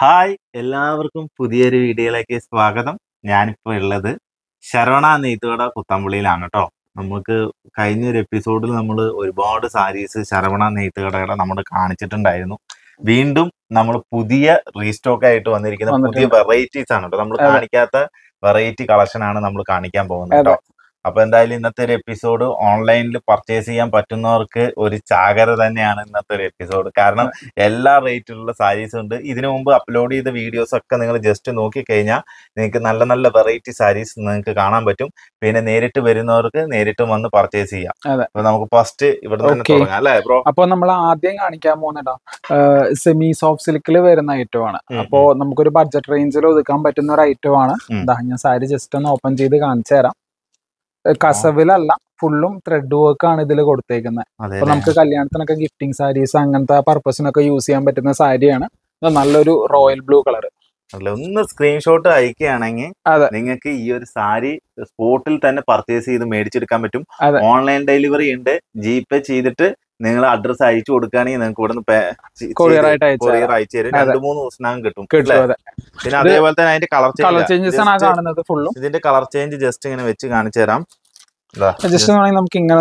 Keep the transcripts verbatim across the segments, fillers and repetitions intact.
Hi എല്ലാവർക്കും പുതിയൊരു വീഡിയോയിലേക്ക് സ്വാഗതം. ഞാനിപ്പോൾ ഉള്ളത് ശരവണ നെയ്ത്തുകട കുത്തമ്പുള്ളിയിലാണ് കേട്ടോ. നമുക്ക് കഴിഞ്ഞൊരു എപ്പിസോഡിൽ നമ്മൾ ഒരുപാട് സാരീസ് ശരവണ നെയ്ത്തുകടയുടെ നമ്മൾ കാണിച്ചിട്ടുണ്ടായിരുന്നു. വീണ്ടും നമ്മൾ പുതിയ റീസ്റ്റോക്ക് ആയിട്ട് വന്നിരിക്കുന്ന പുതിയ വെറൈറ്റീസ് ആണ് കേട്ടോ. നമ്മൾ കാണിക്കാത്ത വെറൈറ്റി കളക്ഷൻ ആണ് നമ്മൾ കാണിക്കാൻ പോകുന്നത് കേട്ടോ. അപ്പൊ എന്തായാലും ഇന്നത്തെ ഒരു എപ്പിസോഡ് ഓൺലൈനിൽ പർച്ചേസ് ചെയ്യാൻ പറ്റുന്നവർക്ക് ഒരു ചാകര തന്നെയാണ് ഇന്നത്തെ ഒരു എപ്പിസോഡ്. കാരണം എല്ലാ റേറ്റിലുള്ള സാരീസ് ഉണ്ട്. ഇതിനു മുമ്പ് അപ്ലോഡ് ചെയ്ത വീഡിയോസ് ഒക്കെ നിങ്ങൾ ജസ്റ്റ് നോക്കി കഴിഞ്ഞാൽ നിങ്ങൾക്ക് നല്ല നല്ല വെറൈറ്റി സാരീസ് നിങ്ങൾക്ക് കാണാൻ പറ്റും. പിന്നെ നേരിട്ട് വരുന്നവർക്ക് നേരിട്ട് വന്ന് പർച്ചേസ് ചെയ്യാം. അപ്പൊ നമുക്ക് ഫസ്റ്റ് ഇവിടെ നിന്ന് തുടങ്ങാം അല്ലേ ബ്രോ? അപ്പൊ നമ്മൾ ആദ്യം കാണിക്കാൻ പോകുന്നതാ സെമി സോഫ്റ്റ് സിൽക്കിൽ വരുന്ന ഐറ്റം ആണ്. അപ്പോ നമുക്കൊരു ബഡ്ജറ്റ് റേഞ്ചിൽ ഒതുക്കാൻ പറ്റുന്ന ഒരു ഐറ്റം ആണ്. ഞാൻ സാരി ജസ്റ്റ് ഒന്ന് ഓപ്പൺ ചെയ്ത് കാണിച്ചു തരാം. കസവിലല്ല, ഫുള്ളും ത്രെഡ് വർക്ക് ആണ് ഇതിൽ കൊടുത്തേക്കുന്നത്. അപ്പൊ നമുക്ക് കല്യാണത്തിനൊക്കെ ഗിഫ്റ്റിംഗ് സാരീസ് അങ്ങനത്തെ പർപ്പസിനൊക്കെ യൂസ് ചെയ്യാൻ പറ്റുന്ന സാരിയാണ്. നല്ലൊരു റോയൽ ബ്ലൂ കളർ. ഒന്ന് സ്ക്രീൻഷോട്ട് അയക്കുകയാണെങ്കിൽ നിങ്ങൾക്ക് ഈ ഒരു സാരി സ്പോട്ടിൽ തന്നെ പർച്ചേസ് ചെയ്ത് മേടിച്ചെടുക്കാൻ പറ്റും. ഓൺലൈൻ ഡെലിവറി ഉണ്ട്. ജി പേ ചെയ്തിട്ട് നിങ്ങൾ അഡ്രസ് അയച്ചു കൊടുക്കുകയാണെങ്കിൽ നിങ്ങൾക്ക് ഇവിടെ നിന്ന് കൊറിയർ അയച്ചു തരും. രണ്ട് മൂന്ന് ദിവസത്തിനകം കിട്ടും. പിന്നെ അതേപോലെ തന്നെ അതിന്റെ കളർ ചേഞ്ച് കാണുന്നത് ഫുള്ളും ഇതിന്റെ കളർ ചേഞ്ച് ജസ്റ്റ് ഇങ്ങനെ വെച്ച് കാണിച്ചു തരാം. ജസ്റ്റ് നമുക്ക് ഇങ്ങനെ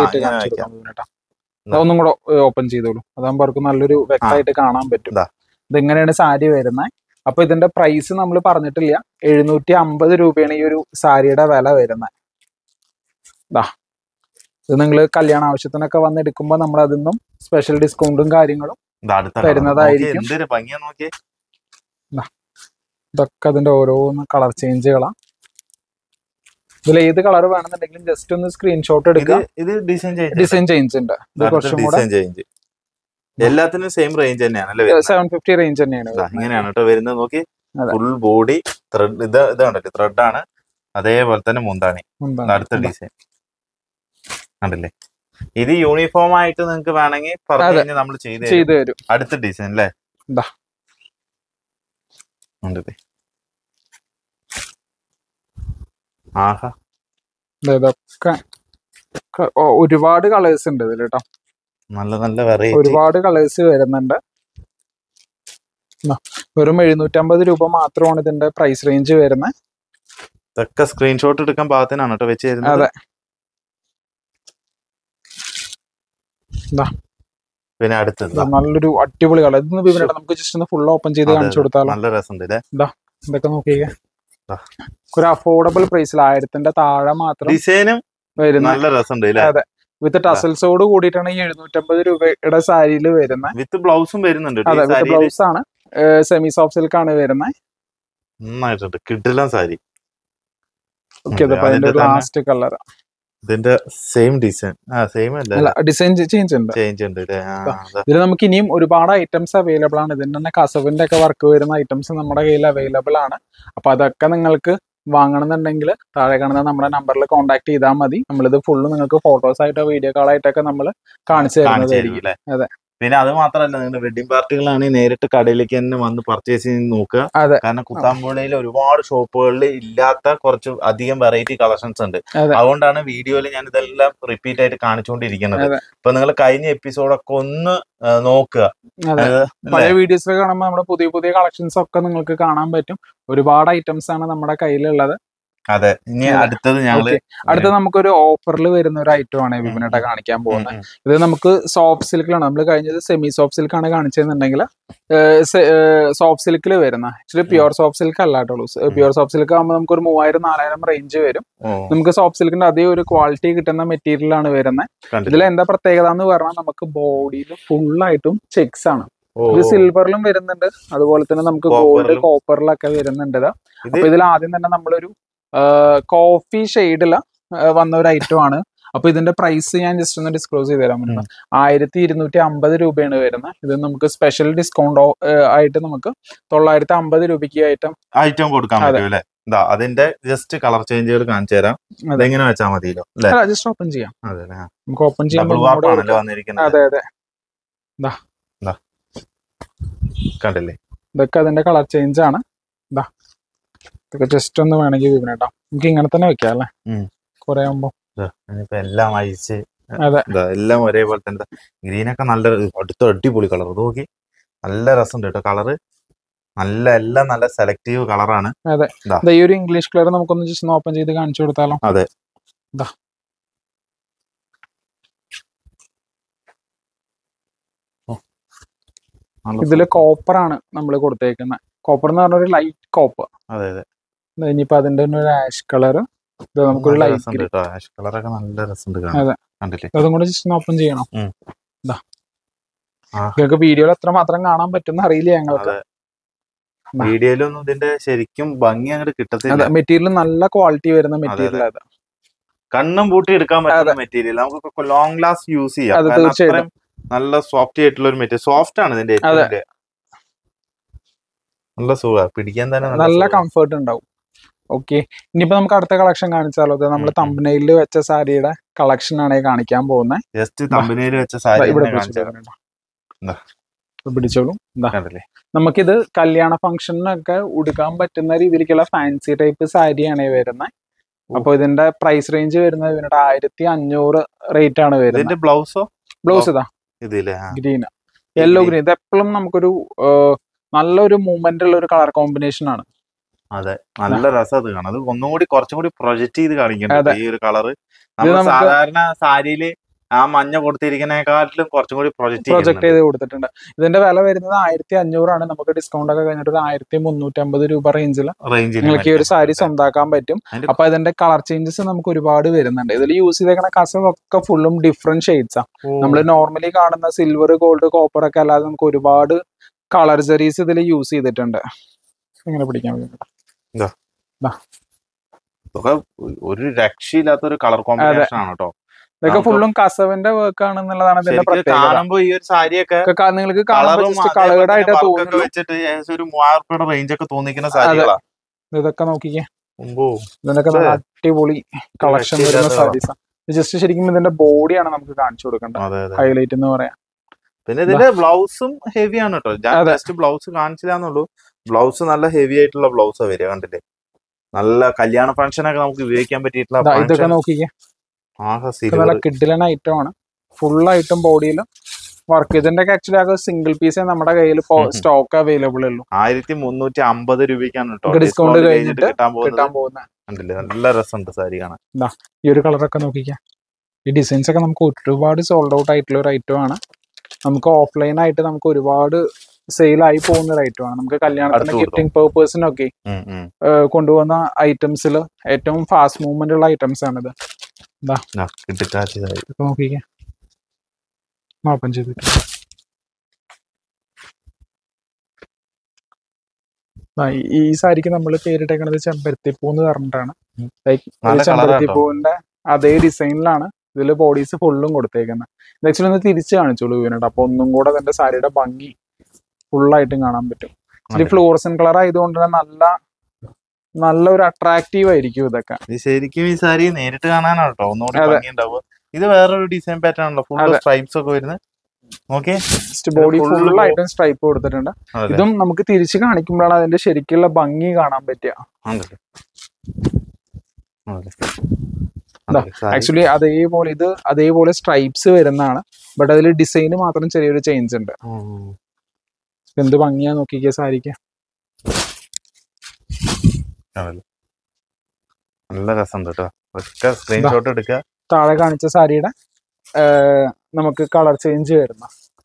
ഒന്നും കൂടെ ഓപ്പൺ ചെയ്തോളൂ. അതാകുമ്പോൾ അവർക്ക് നല്ലൊരു വ്യക്തമായിട്ട് കാണാൻ പറ്റും ഇതെങ്ങനെയാണ് സാരി വരുന്നത്. അപ്പൊ ഇതിന്റെ പ്രൈസ് നമ്മൾ പറഞ്ഞിട്ടില്ല. എഴുന്നൂറ്റി അമ്പത് രൂപയാണ് ഈ ഒരു സാരിയുടെ വില വരുന്നത്. ഇത് നിങ്ങൾ കല്യാണ ആവശ്യത്തിനൊക്കെ വന്നെടുക്കുമ്പോ നമ്മൾ അതിന്നും സ്പെഷ്യൽ ഡിസ്കൗണ്ടും കാര്യങ്ങളും തരുന്നതായിരിക്കും. ഇതൊക്കെ അതിന്റെ ഓരോന്ന് കളർ ചേഞ്ചുകളാണ്. ഇതിൽ ഏത് കളർ വേണമെന്നുണ്ടെങ്കിലും ജസ്റ്റ് ഒന്ന് സ്ക്രീൻഷോട്ട് എടുക്കുക. ഇത് ഡിസൈൻ ഡിസൈൻ ചേഞ്ച് ഉണ്ട്. ഇത് കുറച്ചും കൂടെ എല്ലാത്തിനും സെയിം റേഞ്ച് തന്നെയാണ്. സെവൻ ഫിഫ്റ്റി റേഞ്ച് തന്നെയാണ്. ഇങ്ങനെയാണ് കേട്ടോ വരുന്നത്. നോക്കി ഫുൾ ബോഡി ത്രെഡ്. ഇത് ഇതുണ്ടല്ലോ ത്രെഡ് ആണ്. അതേപോലെ തന്നെ മുന്താണി. അടുത്ത ഡിസൈൻ കണ്ടില്ലേ? ഇത് യൂണിഫോം ആയിട്ട് നിങ്ങൾക്ക് വേണമെങ്കിൽ പറഞ്ഞു നമ്മൾ ചെയ്ത് തരും. അടുത്ത ഡിസൈൻ അല്ലേ? ആഹാ, ഇതൊക്കെ ഒരുപാട് കളേഴ്സ് ഉണ്ട് ഇതിൽ കേട്ടോ. നല്ല നല്ല വെറൈറ്റി ഒരുപാട് കളേഴ്സ് വരുന്നുണ്ട്. വെറും എഴുന്നൂറ്റമ്പത് രൂപ മാത്രമാണ് ഇതിന്റെ പ്രൈസ് റേഞ്ച് വരുന്നത്. ഇതൊക്കെ സ്ക്രീൻഷോട്ട് എടുക്കാൻ പാകത്തിനാണ് കേട്ടോ വെച്ച് തരുന്നത്. അതെ. പിന്നെ അടുത്തത് നല്ലൊരു അടിപൊളി കളർ. ഇതൊന്ന് വിവരം നമുക്ക് ജസ്റ്റ് ഒന്ന് ഫുൾ ഓപ്പൺ ചെയ്ത് കാണിച്ചു കൊടുത്താലോ? നല്ല രസമുണ്ട്. ഇതൊക്കെ നോക്കിയേ, ഒരു അഫോർഡബിൾ പ്രൈസിൽ ആയിരത്തിന്റെ താഴെ മാത്രം ഡിസൈനും നല്ല രസമുണ്ട്. അതെ, വിത്ത് ടസൽസോട് കൂടിയിട്ടാണ് ഈ എഴുന്നൂറ്റമ്പത് രൂപയുടെ സാരിയിൽ വരുന്നത്. വിത്ത് ബ്ലൗസും വരുന്നുണ്ട്. അതെ, വിത്ത് ബ്ലൗസ് ആണ്. സെമി സോഫ്റ്റ് സിൽക്ക് ആണ് വരുന്നത്. നന്നായിട്ടുണ്ട്. കിടിലൻ സാരി. ലാസ്റ്റ് കളർ ഇതിന്റെ സെയിം ഡിസൈൻ സെയിം അല്ല, ഡിസൈൻ ചേഞ്ച് ഉണ്ട്. ചേഞ്ച് ഉണ്ട്. ഇതിൽ നമുക്ക് ഇനിയും ഒരുപാട് ഐറ്റംസ് അവൈലബിൾ ആണ്. ഇതിന്റെ തന്നെ കസവിന്റെ ഒക്കെ വർക്ക് വരുന്ന ഐറ്റംസ് നമ്മുടെ കയ്യിൽ അവൈലബിൾ ആണ്. അപ്പൊ അതൊക്കെ നിങ്ങൾക്ക് വാങ്ങണമെന്നുണ്ടെങ്കിൽ താഴെ കാണുന്ന നമ്മുടെ നമ്പറിൽ കോൺടാക്ട് ചെയ്താൽ മതി. നമ്മളിത് ഫുള്ള് നിങ്ങൾക്ക് ഫോട്ടോസ് ആയിട്ടോ വീഡിയോ കോൾ ആയിട്ടൊക്കെ നമ്മൾ കാണിച്ചു തരുന്നതായിരിക്കും. അതെ. പിന്നെ അത് മാത്രമല്ല, നിങ്ങളുടെ വെഡിങ് പാർട്ടികളാണെങ്കിൽ നേരിട്ട് കടയിലേക്ക് തന്നെ വന്ന് പർച്ചേസ് ചെയ്ത് നോക്കുക. കാരണം കുത്താമ്പുള്ളിയിൽ ഒരുപാട് ഷോപ്പുകളിൽ ഇല്ലാത്ത കുറച്ച് അധികം വെറൈറ്റി കളക്ഷൻസ് ഉണ്ട്. അതുകൊണ്ടാണ് വീഡിയോയിൽ ഞാൻ ഇതെല്ലാം റിപ്പീറ്റ് ആയിട്ട് കാണിച്ചുകൊണ്ടിരിക്കുന്നത്. അപ്പൊ നിങ്ങൾ കഴിഞ്ഞ എപ്പിസോഡൊക്കെ ഒന്ന് നോക്കുക. പഴയ വീഡിയോസ് കാണുമ്പോൾ നമ്മുടെ പുതിയ പുതിയ കളക്ഷൻസ് ഒക്കെ നിങ്ങൾക്ക് കാണാൻ പറ്റും. ഒരുപാട് ഐറ്റംസ് ആണ് നമ്മുടെ കയ്യിലുള്ളത്. അതെ. ഇനി അടുത്തത് ഞങ്ങള് അടുത്തത് നമുക്കൊരു ഓഫറിൽ വരുന്ന ഒരു ഐറ്റം ആണ് വിപിനായിട്ട് കാണിക്കാൻ പോകുന്നത്. ഇത് നമുക്ക് സോഫ്റ്റ് സിൽക്കിലാണ്. നമ്മൾ കഴിഞ്ഞത് സെമി സോഫ്റ്റ് സിൽക്ക് ആണ് കാണിച്ചതെന്നുണ്ടെങ്കിൽ സോഫ്റ്റ് സിൽക്കിൽ വരുന്ന ആക്ച്വലി പ്യുവർ സോഫ്റ്റ് സിൽക്ക് അല്ലാട്ടുള്ളൂ. പ്യുവർ സോഫ്റ്റ് സിൽക്ക് ആകുമ്പോൾ നമുക്ക് ഒരു മൂവായിരം നാലായിരം റേഞ്ച് വരും. നമുക്ക് സോഫ്റ്റ് സിൽക്കിന്റെ അതേ ഒരു ക്വാളിറ്റി കിട്ടുന്ന മെറ്റീരിയൽ ആണ് വരുന്നത്. ഇതിൽ എന്താ പ്രത്യേകത എന്ന് പറഞ്ഞാൽ നമുക്ക് ബോഡിയിൽ ഫുള്ളായിട്ടും ചെക്സ് ആണ്. ഇത് സിൽവറിലും വരുന്നുണ്ട്, അതുപോലെ തന്നെ നമുക്ക് ഗോൾഡ് കോപ്പറിലൊക്കെ വരുന്നുണ്ട്. അപ്പൊ ഇതിൽ ആദ്യം തന്നെ നമ്മളൊരു കോഫി ഷെയ്ഡില് വന്ന ഒരു ഐറ്റം ആണ്. അപ്പൊ ഇതിന്റെ പ്രൈസ് ഞാൻ ജസ്റ്റ് ഒന്ന് ഡിസ്ക്ലോസ് ചെയ്ത് തരാൻ പറ്റുന്നത് ആയിരത്തി ഇരുന്നൂറ്റി അമ്പത് രൂപയാണ് വരുന്നത്. ഇത് നമുക്ക് സ്പെഷ്യൽ ഡിസ്കൗണ്ട് ആയിട്ട് നമുക്ക് തൊള്ളായിരത്തി അമ്പത് രൂപയ്ക്ക് ഐറ്റം ഐറ്റം കൊടുക്കാൻ പറ്റും അല്ലേ? അതിന്റെ ജസ്റ്റ് കളർ ചേഞ്ചുകൾ കാണിച്ചു തരാം. അതെങ്ങനെ വെച്ചാൽ മതിയല്ലോ? ജസ്റ്റ് ഓപ്പൺ ചെയ്യാം. നമുക്ക് ഓപ്പൺ ചെയ്യാം. അതെ അതെ, കണ്ടില്ലേ? ഇതൊക്കെ അതിന്റെ കളർ ചേഞ്ച് ആണ്. ഇതൊക്കെ ജസ്റ്റ് ഒന്ന് വേണമെങ്കിൽ വിവരട്ടോ. നമുക്ക് ഇങ്ങനെ തന്നെ വെക്കാം അല്ലേ? കുറെ ആകുമ്പോ എല്ലാം അയച്ച് എല്ലാം ഒരേപോലെ തന്നെ. ഗ്രീനൊക്കെ നല്ല അടുത്ത അടിപൊളി കളർ. നോക്കി നല്ല രസമുണ്ട് കേട്ടോ കളറ്. നല്ല എല്ലാം നല്ല സെലക്റ്റീവ് കളറാണ്. അതെ, ഈ ഒരു ഇംഗ്ലീഷ് കളർ നമുക്കൊന്ന് ജസ്റ്റ് ഓപ്പൺ ചെയ്ത് കാണിച്ചു കൊടുത്താലോ? അതെ, ഇതില് കോപ്പർ ആണ് നമ്മൾ കൊടുത്തേക്കുന്നത്. കോപ്പർ എന്ന് പറഞ്ഞ ഒരു ലൈറ്റ് കോപ്പർ. അതെ അതെ. ഇനിയിപ്പോ അതിന്റെ ഒരു ആഷ് കളർ, നമുക്കൊരു ലൈറ്റ് ഗ്രീൻ. ആഷ് കളറൊക്കെ നല്ല രസമുണ്ട്. അതെ, അതും കൂടെ ജസ്റ്റ് ഓപ്പൺ ചെയ്യണം. നിങ്ങൾക്ക് വീഡിയോയിൽ എത്ര മാത്രം കാണാൻ പറ്റുന്ന അറിയില്ല ഞങ്ങൾക്ക്. വീഡിയോയിലൊന്നും ഇതിന്റെ ശരിക്കും ഭംഗി അങ്ങോട്ട് കിട്ടത്തില്ല. മെറ്റീരിയൽ നല്ല ക്വാളിറ്റി വരുന്ന മെറ്റീരിയൽ. അത് കണ്ണും പൂട്ടി എടുക്കാൻ പറ്റുന്ന മെറ്റീരിയൽ, നമുക്ക് ലോങ് ലാസ്റ്റ് യൂസ് ചെയ്യാം. തീർച്ചയായിട്ടും നല്ല സോഫ്റ്റ് ആയിട്ടുള്ള ഒരു മെറ്റീരിയൽ. സോഫ്റ്റ് ആണ് ഇതിന്റെ, നല്ല സുഖം പിടിക്കാൻ തന്നെ, നല്ല കംഫർട്ട് ഉണ്ടാവും. ഓക്കെ, ഇനിയിപ്പോ നമുക്ക് അടുത്ത കളക്ഷൻ കാണിച്ചാലോ? നമ്മൾ തമ്പനയില് വെച്ച സാരിയുടെ കളക്ഷൻ ആണ് കാണിക്കാൻ പോകുന്നത്. ജസ്റ്റ് തമ്പനയില് വെച്ച സാരി പിടിച്ചോളൂ. നമുക്കിത് കല്യാണ ഫംഗ്ഷനൊക്കെ ഉടുക്കാൻ പറ്റുന്ന രീതിയിലേക്കുള്ള ഫാൻസി ടൈപ്പ് സാരിയാണ് വരുന്നത്. അപ്പൊ ഇതിന്റെ പ്രൈസ് റേഞ്ച് വരുന്നത് ഇവരുടെ ആയിരത്തി അഞ്ഞൂറ് റേറ്റ് ആണ് വരുന്നത്. ബ്ലൗസോ? ബ്ലൗസ് ഇതാ ഗ്രീൻ, യെല്ലോ ഗ്രീൻ. ഇത് എപ്പോഴും നമുക്കൊരു നല്ലൊരു മൂവ്മെന്റ് ഉള്ള ഒരു കളർ കോമ്പിനേഷൻ ആണ്. അതെ, നല്ല രസം അത് കാണാം. അത് ഒന്നുകൂടി കുറച്ചും കൂടി പ്രൊജക്ട് ചെയ്ത് കാണിക്കുന്നുണ്ട് ഈ ഒരു കളറ്. നമ്മൾ സാധാരണ സാരിയില് ആ മഞ്ഞ കൊടുത്തിരിക്കുന്നതിനെക്കാട്ടിലും കുറച്ചും കൂടി പ്രൊജക്ട് പ്രൊജക്ട് ചെയ്ത് കൊടുത്തിട്ടുണ്ട്. ഇതിന്റെ വില വരുന്നത് ആയിരത്തി അഞ്ഞൂറാണ്. നമുക്ക് ഡിസ്കൗണ്ട് ഒക്കെ കഴിഞ്ഞിട്ട് ഒരു ആയിരത്തി മുന്നൂറ്റി അമ്പത് രൂപ റേഞ്ചിൽ നിങ്ങൾക്ക് ഈ ഒരു സാരി സ്വന്താക്കാൻ പറ്റും. അപ്പൊ ഇതിന്റെ കളർ ചേഞ്ചസ് നമുക്ക് ഒരുപാട് വരുന്നുണ്ട്. ഇതിൽ യൂസ് ചെയ്തേക്കുന്ന കസവൊക്കെ ഫുള്ളും ഡിഫറെന്റ് ഷെയ്ഡ്സ് ആണ്. നമ്മൾ നോർമലി കാണുന്ന സിൽവർ, ഗോൾഡ്, കോപ്പർ ഒക്കെ അല്ലാതെ നമുക്ക് ഒരുപാട് കളർ സെറീസ് ഇതിൽ യൂസ് ചെയ്തിട്ടുണ്ട്. എങ്ങനെ പിടിക്കാൻ ഒരു രക്ഷയില്ലാത്ത ഒരു കളർ കോമ്പിനേഷൻ ആണ് കേട്ടോ. ഇതൊക്കെ ഫുള്ളും കസവിന്റെ വർക്ക് ആണെന്നുള്ളതാണ് ഇതിന്റെ പ്രത്യേകത. കാണുമ്പോ ഈ ഒരു സാരിയൊക്കെ നിങ്ങൾക്ക് കളേർഡായിട്ട് വെച്ചിട്ട് ഒരു മൂവായിരം രൂപയുടെ റേഞ്ച് ഒക്കെ തോന്നിക്കുന്ന സാരികളാണ്. ഇതൊക്കെ നോക്കിക്കേ, ഇതിനൊക്കെ നല്ല അടിപൊളി കളക്ഷൻ വരുന്ന സാരീസാ. ജസ്റ്റ് ശരിക്കും ഇതിന്റെ ബോഡിയാണ് നമുക്ക് കാണിച്ചു കൊടുക്കേണ്ടത്, ഹൈലൈറ്റ് എന്ന് പറയാം. പിന്നെ ഇതിന്റെ ബ്ലൗസും ഹെവി ആണ് കേട്ടോ. ഞാൻ ജസ്റ്റ് ബ്ലൗസ് കാണിച്ചില്ലാന്നുള്ളൂ. ബ്ലൗസ് നല്ല ഹെവി ആയിട്ടുള്ള ബ്ലൗസാ വരിക. കണ്ടില്ലേ, നല്ല കല്യാണ ഫംഗ്ഷനൊക്കെ നമുക്ക് ഉപയോഗിക്കാൻ പറ്റിയിട്ടുള്ള. ഇതൊക്കെ നോക്കിക്കേ, നല്ല കിഡിലൻ ഐറ്റം ആണ്. ഫുൾ ആയിട്ടും ബോഡിയിൽ വർക്ക്. ഇതിന്റെ ഒക്കെ ആക്ച്വലി ആകെ സിംഗിൾ പീസേ നമ്മുടെ കയ്യിൽ ഇപ്പോ സ്റ്റോക്ക് അവൈലബിൾ ഉള്ളൂ. ആയിരത്തി മുന്നൂറ്റി അമ്പത് രൂപയ്ക്കാണ് ഡിസ്കൗണ്ട് കഴിഞ്ഞിട്ട് കിട്ടാൻ പോകുന്നത്. നല്ല രസമുണ്ട് സാരി കാണാൻ. ഈ ഒരു കളറൊക്കെ നോക്കിക്കാം. ഈ ഡിസൈൻസ് ഒക്കെ നമുക്ക് ഒരുപാട് സോൾഡ് ഔട്ട് ആയിട്ടുള്ള ഒരു ഐറ്റം ആണ്. നമുക്ക് ഓഫ്ലൈൻ ആയിട്ട് നമുക്ക് ഒരുപാട് സെയിൽ ആയി പോകുന്ന ഒരു ഐറ്റം ആണ്. നമുക്ക് കല്യാണത്തിന് ഗിഫ്റ്റിംഗ് പേർപ്പേഴ്സിനൊക്കെ കൊണ്ടുപോകുന്ന ഐറ്റംസിൽ ഏറ്റവും ഫാസ്റ്റ് മൂവ്മെന്റ് ഉള്ള ഐറ്റംസ് ആണിത്. നോക്കിക്കാം, ഓപ്പൺ ചെയ്തിട്ട് ഈ സാരിക്ക് നമ്മൾ പേരിട്ടേക്കണത് ചെമ്പരത്തിപ്പൂ എന്ന് പറഞ്ഞിട്ടാണ്. ലൈക്ക് ചെമ്പരത്തിപ്പൂവിന്റെ അതേ ഡിസൈനിലാണ് ഇതില് ബോഡീസ് ഫുള്ളും കൊടുത്തേക്കുന്നത്. ഇത് ആക്ച്വലി ഒന്ന് തിരിച്ച് കാണിച്ചോളൂ ഇവനോട്. അപ്പൊ ഒന്നും കൂടെ അതിന്റെ സാരിയുടെ ഭംഗി ഫുള്ളായിട്ടും കാണാൻ പറ്റും. ഇത് ഫ്ലോറസൻ കളർ ആയതുകൊണ്ട് തന്നെ നല്ല നല്ലൊരു അട്രാക്റ്റീവ് ആയിരിക്കും ഇതൊക്കെ. ശരിക്കും ഈ സാരി നേരിട്ട് കാണാനാണ് കേട്ടോ ഒന്നുകൂടി ഭംഗി ഉണ്ടാവുക. ഇത് വേറൊരു ഡിസൈൻ പാറ്റേൺ ആണല്ലോ, ഫുൾ സ്ട്രൈപ്സ് ഒക്കെ വരുന്നത്. ഓക്കെ, ബോഡി ഫുള്ളായിട്ടും സ്ട്രൈപ്പ് കൊടുത്തിട്ടുണ്ട്. ഇതും നമുക്ക് തിരിച്ച് കാണിക്കുമ്പോഴാണ് അതിന്റെ ശരിക്കുള്ള ഭംഗി കാണാൻ പറ്റുക. ആക്ച്വലി അതേപോലെ ഇത് അതേപോലെ സ്ട്രൈപ്സ് വരുന്നതാണ്. ബട്ട് അതിൽ ഡിസൈന് മാത്രം ചെറിയൊരു ചേഞ്ച് ഉണ്ട്. എന്ത് ഭംഗിയാ നോക്കിക്കേ സാരിക്ക്. നല്ല രസമുണ്ട് കേട്ടോ. സ്ക്രീൻഷോട്ട് എടുക്കുക. താഴെ കാണിച്ച സാരിയുടെ നമുക്ക് കളർ ചേഞ്ച് വരുന്ന.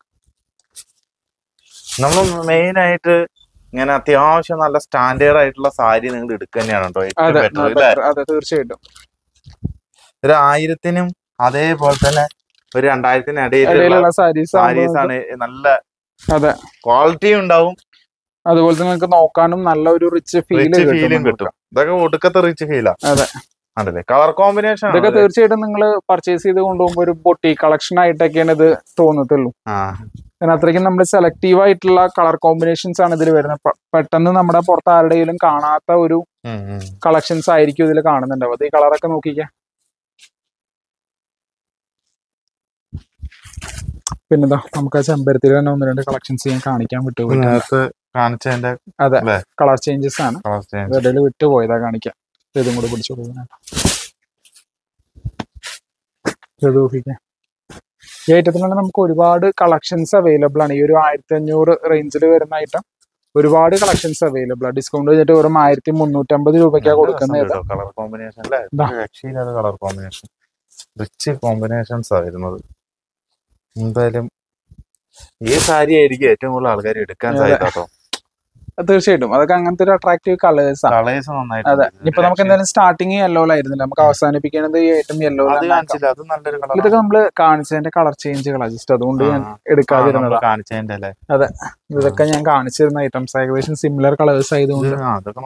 നമ്മൾ മെയിൻ ആയിട്ട് ഇങ്ങനെ അത്യാവശ്യം നല്ല സ്റ്റാൻഡേർഡ് ആയിട്ടുള്ള സാരി നിങ്ങൾ എടുക്കുക തന്നെയാണ് കേട്ടോ. അതെ, തീർച്ചയായിട്ടും. ഒരു ആയിരത്തിനും അതേപോലെ തന്നെ ഒരു രണ്ടായിരത്തിന് ഇടയിലുള്ള സാരീസ് ആണ്. നല്ല ക്വാളിറ്റി ഉണ്ടാവും. അതുപോലെ തന്നെ നിങ്ങൾക്ക് നോക്കാനും നല്ല ഒരു റിച്ച് ഫീലും കിട്ടും. ഇതൊക്കെ ഒടുക്കത്തെ റിച്ച് ഫീലാ. അതെ, അതല്ലേ കളർ കോമ്പിനേഷൻ. ഇതൊക്കെ തീർച്ചയായിട്ടും നിങ്ങൾ പർച്ചേസ് ചെയ്ത് കൊണ്ടുപോകുമ്പോൾ ഒരു ബൊട്ടി കളക്ഷൻ ആയിട്ടൊക്കെയാണ് ഇത് തോന്നത്തുള്ളൂ. കാരണം അത്രയ്ക്കും നമ്മൾ സെലക്റ്റീവ് ആയിട്ടുള്ള കളർ കോമ്പിനേഷൻസ് ആണ് ഇതിൽ വരുന്നത്. പെട്ടെന്ന് നമ്മുടെ പുറത്ത് ആരുടെയും കാണാത്ത ഒരു കളക്ഷൻസ് ആയിരിക്കും ഇതിൽ കാണുന്നുണ്ടാവും. അത് ഈ കളറൊക്കെ നോക്കിക്കാം. പിന്നെന്താ, നമുക്ക് ആ ചെമ്പരത്തിയിൽ തന്നെ ഒന്ന് രണ്ട് കളക്ഷൻസ് ഞാൻ കാണിക്കാൻ വിട്ടുപോയി. അതെ, കളർ ചേഞ്ചസ് ആണ്. ഇടയിൽ വിട്ടുപോയതാ കാണിക്കാം. ഇതും കൂടെ പിടിച്ചു പോകുന്ന ഈ ഐറ്റത്തിലാണ് നമുക്ക് ഒരുപാട് കളക്ഷൻസ് അവൈലബിൾ ആണ്. ഈ ഒരു ആയിരത്തി അഞ്ഞൂറ് റേഞ്ചിൽ വരുന്ന ഐറ്റം ഒരുപാട് കളക്ഷൻസ് അവൈലബിൾ ആണ്. ഡിസ്കൗണ്ട് കഴിഞ്ഞിട്ട് വെറും ആയിരത്തി മുന്നൂറ്റമ്പത് രൂപയ്ക്കാണ് കൊടുക്കുന്നത്. Colour combination colour combination rich combinations ആയിരുന്നത്. എന്തായാലും ഈ സാരി ആയിരിക്കും ഏറ്റവും കൂടുതൽ ആൾക്കാർ എടുക്കാൻ സാധ്യത കേട്ടോ. തീർച്ചയായിട്ടും അതൊക്കെ അങ്ങനത്തെ ഒരു അട്രാക്റ്റീവ് കളേഴ്സ് ആണ്. കളേഴ്സ് നന്നായിട്ട്. അതെ, ഇപ്പൊ നമുക്ക് എന്തായാലും സ്റ്റാർട്ടിങ് യെല്ലോയിലായിരുന്നില്ല, നമുക്ക് അവസാനിപ്പിക്കുന്നത് ഈ ഏറ്റവും യെല്ലോ. ഇതൊക്കെ നമ്മള് കാണിച്ചതിന്റെ കളർ ചേഞ്ചുകളാണ്, ജസ്റ്റ് അതുകൊണ്ട് ഞാൻ എടുക്കാതിരുന്നതാണ്. അതെ, ഇതൊക്കെ ഞാൻ കാണിച്ചിരുന്ന ഐറ്റംസ് ഏകദേശം സിമിലർ കളേഴ്സ് ആയതുകൊണ്ട്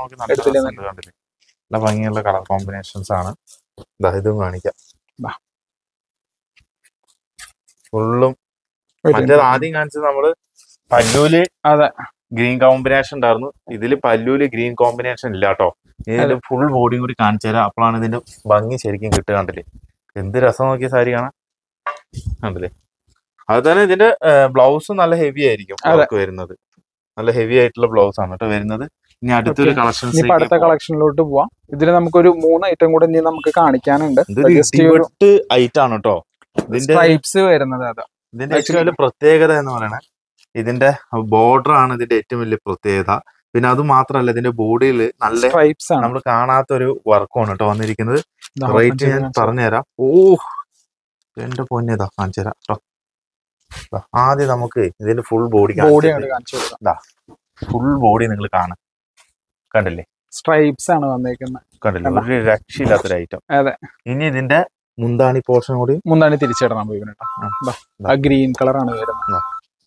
ഭംഗിയുള്ള കളർ കോമ്പിനേഷൻസ് ആണ്. ഇതും കാണിക്കാം. ഫുള്ളും മറ്റേത് ആദ്യം കാണിച്ചത് നമ്മള് പല്ലൂല് അതെ ഗ്രീൻ കോമ്പിനേഷൻ ഉണ്ടായിരുന്നു. ഇതില് പല്ലൂല് ഗ്രീൻ കോമ്പിനേഷൻ ഇല്ല കേട്ടോ. ഇതില് ഫുൾ ബോഡിയും കൂടി കാണിച്ചു തരാം, അപ്പോഴാണ് ഇതിന്റെ ഭംഗി ശരിക്കും കിട്ടുക. കണ്ടില്ലേ എന്ത് രസം നോക്കിയ സാരി കാണാൻ, കണ്ടില്ലേ. അത് തന്നെ ഇതിന്റെ ബ്ലൗസ് നല്ല ഹെവി ആയിരിക്കും വരുന്നത്. നല്ല ഹെവി ആയിട്ടുള്ള ബ്ലൗസ് ആണ് കേട്ടോ വരുന്നത്. ഇനി അടുത്തൊരു കളക്ഷൻ, അടുത്ത കളക്ഷനിലോട്ട് പോവാം. ഇതിൽ നമുക്കൊരു മൂന്ന് ഐറ്റം കൂടെ ഇനി നമുക്ക് കാണിക്കാനുണ്ട്. ഐറ്റം ആണ് കേട്ടോ ഇതിന്റെ സ്ട്രൈപ്സ് വരുന്നത്. അതാ ഇതിന്റെ ഏറ്റവും വലിയ പ്രത്യേകത എന്ന് പറയുന്നത് ഇതിന്റെ ബോർഡർ ആണ് ഇതിന്റെ ഏറ്റവും വലിയ പ്രത്യേകത. പിന്നെ അത് മാത്രമല്ല ഇതിന്റെ ബോഡിയിൽ നല്ല സ്ട്രൈപ്സ് ആണ്, നമ്മൾ കാണാത്തൊരു വർക്കാണ് കേട്ടോ വന്നിരിക്കുന്നത്. റേറ്റ് ഞാൻ പറഞ്ഞുതരാം. ഓ എന്റെ പൊന്നേതാ കാണിച്ചു തരാം കേട്ടോ. ആദ്യം നമുക്ക് ഇതിന്റെ ഫുൾ ബോഡി ഫുൾ ബോഡി നിങ്ങൾ കാണാം, കണ്ടില്ലേ സ്ട്രൈപ്സ് ആണ് വന്നേക്കുന്നത്, കണ്ടില്ലേ ഒരു രക്ഷയില്ലാത്തൊരു ഐറ്റം. അതെ, ഇനി ഇതിന്റെ മുന്താണി പോർഷൻ കൂടി മുന്താണി തിരിച്ചിടണം. ഗ്രീൻ കളർ ആണ് വരുന്നത്.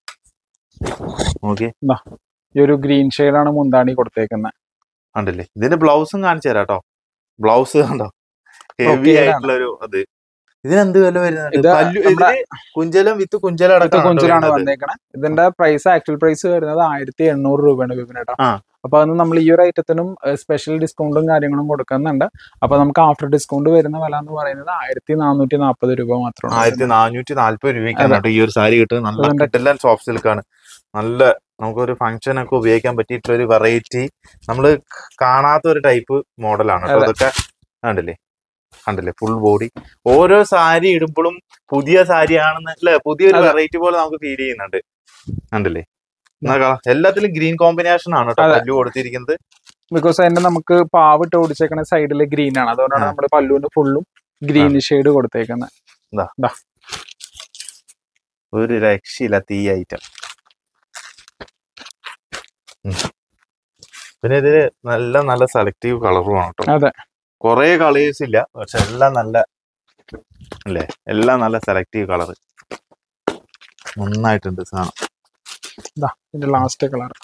ഈ ഒരു ഗ്രീൻ ഷെയ്ഡാണ് മുന്താണി കൊടുത്തേക്കുന്നത്, കണ്ടില്ലേ. ഇതിന്റെ ബ്ലൗസും കാണിച്ചു തരാം കേട്ടോ. ബ്ലൗസ് കണ്ടോ, ഹെവി ആയിട്ടുള്ള ഒരു അത്. ഇതിനെന്ത് വില വരുന്നത്? കുഞ്ചലം വിത്ത് കുഞ്ചലം കുഞ്ചലാണ് വന്നേക്കണേ. ഇതിന്റെ പ്രൈസ് ആക്ച്വൽ പ്രൈസ് വരുന്നത് ആയിരത്തി എണ്ണൂറ് രൂപയാണ് വിപിനേട്ടാ. അപ്പൊ അന്ന് നമ്മൾ ഈ ഒരു ഐറ്റത്തിനും സ്പെഷ്യൽ ഡിസ്കൗണ്ടും കാര്യങ്ങളും കൊടുക്കുന്നുണ്ട്. അപ്പൊ നമുക്ക് ആഫ്റ്റർ ഡിസ്കൗണ്ട് വരുന്ന വില എന്ന് പറയുന്നത് ആയിരത്തി നാനൂറ്റി നാൽപ്പത് രൂപ മാത്രമാണ്. ആയിരത്തി നാനൂറ്റി നാല്പത് രൂപയ്ക്കാണ് ഈ ഒരു സാരി കിട്ടുന്നത്. നല്ല കിട്ടില്ല, സോഫ്റ്റ് സിൽക്കാണ്. നല്ല നമുക്കൊരു ഫംഗ്ഷൻ ഒക്കെ ഉപയോഗിക്കാൻ പറ്റിയിട്ടുള്ള ഒരു വെറൈറ്റി, നമ്മൾ കാണാത്ത ഒരു ടൈപ്പ് മോഡലാണ് കേട്ടോ. അതൊക്കെ കണ്ടില്ലേ, കണ്ടില്ലേ ഫുൾ ബോഡി. ഓരോ സാരി ഇടുമ്പോഴും പുതിയ സാരി ആണെന്ന് അല്ലെ, പുതിയൊരു വെറൈറ്റി പോലെ നമുക്ക് ഫീൽ ചെയ്യുന്നുണ്ട്. കണ്ടില്ലേ, എല്ലാത്തിലും ഗ്രീൻ കോമ്പിനേഷൻ ആണ് കേട്ടോ പല്ലു കൊടുത്തിരിക്കുന്നത്. ബിക്കോസ് അതിന്റെ നമുക്ക് പാവിട്ട് ഓടിച്ചേക്കണ സൈഡില് ഗ്രീൻ ആണ്, അതുകൊണ്ടാണ് നമ്മുടെ പല്ലുവിന്റെ ഫുള്ളും ഗ്രീൻ ഷെയ്ഡ് കൊടുത്തേക്കുന്നത്. ഒരു രക്ഷയില്ല തീ ഐറ്റം. പിന്നെ ഇതില് നല്ല നല്ല സെലക്റ്റീവ് കളറും ആണ് കേട്ടോ. അതെ, കൊറേ കളേഴ്സ് ഇല്ല, പക്ഷെ എല്ലാം നല്ല അല്ലേ, എല്ലാം നല്ല സെലക്റ്റീവ് കളർ നന്നായിട്ടുണ്ട് സാധനം. ഇതിന്റെ ലാസ്റ്റ് കളർ